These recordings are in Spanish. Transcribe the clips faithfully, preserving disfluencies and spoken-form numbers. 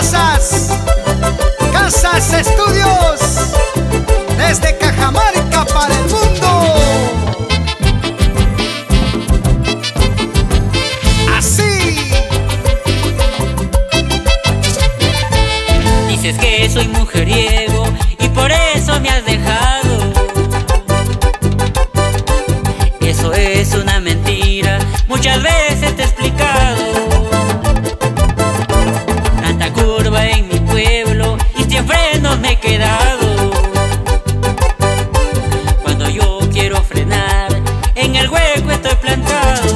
Casas, Casas Estudios, desde Cajamarca para el mundo. Así. Dices que soy mujeriego y por eso me has dejado. Eso es una mentira, muchas veces te he explicado. Tanta curva en mi pueblo y sin frenos me he quedado. Cuando yo quiero frenar, en el hueco estoy plantado.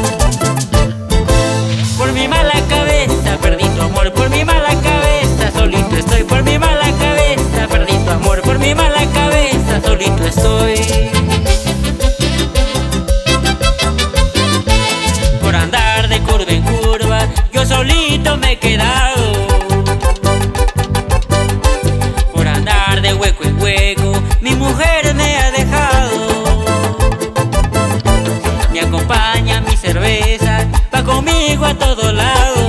Por mi mala cabeza perdí tu amor, por mi mala cabeza solito estoy. Por mi mala cabeza perdí tu amor, por mi mala cabeza solito estoy. Por andar de curva en curva, yo solito me he quedado. Por andar de hueco en hueco, mi mujer me ha dejado. Me acompaña mi cerveza, va conmigo a todo lado.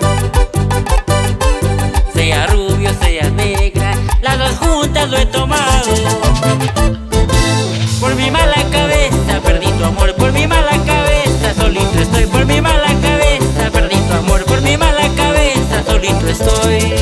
Sea rubio, sea negra, las dos juntas lo he tomado. Por mi mala cabeza perdí tu amor, por mi mala cabeza solito estoy. Por mi mala cabeza perdí tu amor, por mi mala cabeza solito estoy.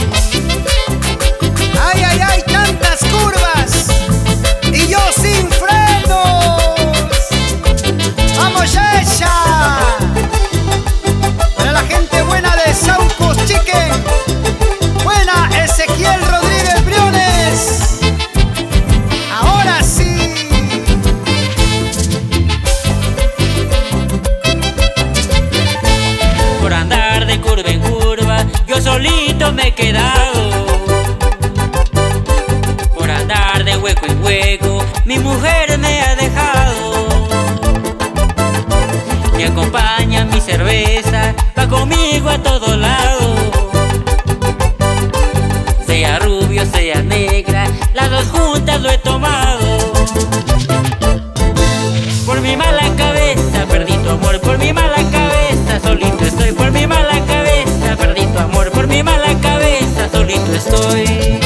Ay, ay, ay, tantas curvas y yo sin frenos. ¡Vamos, ella! Para la gente buena de Saucos Chicken, buena Ezequiel Rodríguez Briones. Ahora sí. Por andar de curva en curva, yo solito me he quedado. Por andar de hueco en hueco, mi mujer me ha dejado. Me acompaña mi cerveza, va conmigo a todo lado. Sea rubio, sea negra, las dos juntas lo he tomado. Por mi mala cabeza perdí tu amor, por mi mala cabeza solito estoy. Por mi mala cabeza perdí tu amor, por mi mala cabeza solito estoy.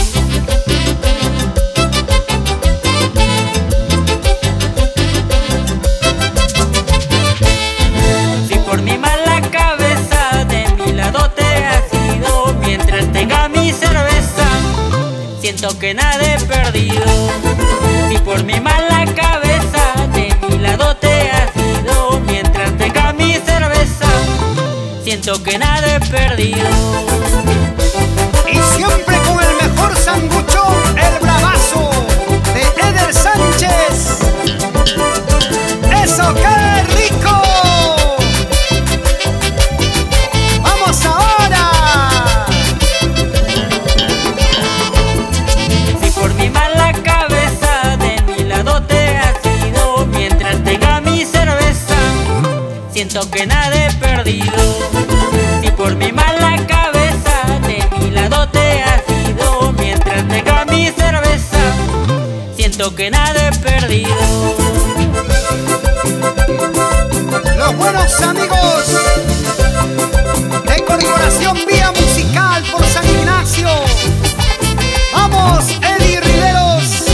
Si por mi mala cabeza de mi lado te has ido, mientras tenga mi cerveza siento que nada he perdido. Si por mi mala cabeza de mi lado te has ido, mientras tenga mi cerveza siento que nada he perdido. Y siempre con el mejor sanguchón, el bravazo de Eder Sánchez. ¡Eso, qué rico! ¡Vamos ahora! Si por mi mala cabeza de mi lado te has ido, mientras tenga mi cerveza siento que nada he perdido. Si por mi mala cabeza de mi lado te has ido, mientras tenga mi cerveza siento que nada he perdido. Los buenos amigos de Corporación Vía Musical por San Ignacio. ¡Vamos, Eddie Riveros!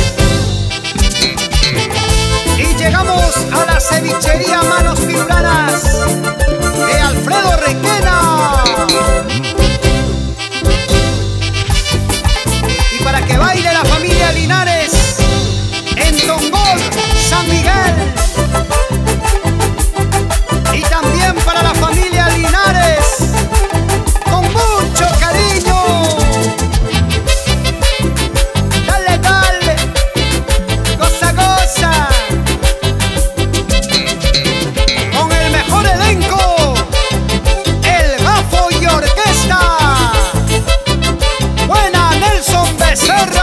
Y llegamos a la cevichería Manos Pirulanas de Alfredo Requena. Y para que baile la familia Linares en Tongol, San Miguel. Y también para la familia Linares, con mucho cariño. Dale, dale, goza, goza. Con el mejor elenco, el Gafo y Orquesta. Buena Nelson Becerra.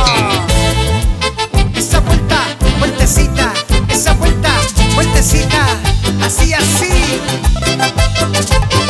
Esa vuelta, vueltecita, esa vuelta, vueltecita. Así, así.